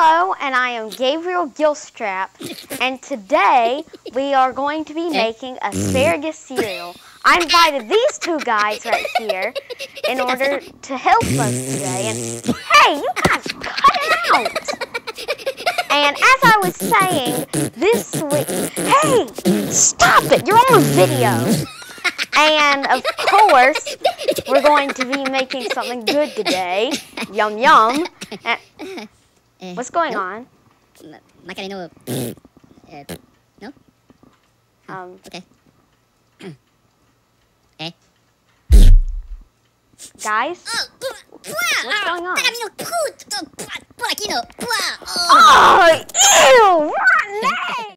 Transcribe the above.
Hello, and I am Gabriel Gilstrap, and today we are going to be making asparagus cereal. I invited these two guys right here in order to help us today, and hey, you guys cut it out! And as I was saying, this week, hey, stop it, you're on video! And of course, we're going to be making something good today. Yum yum. And what's going on? Macareno. No? Okay. Guys? What's going on? Oh, Oh, ew! Rotten egg!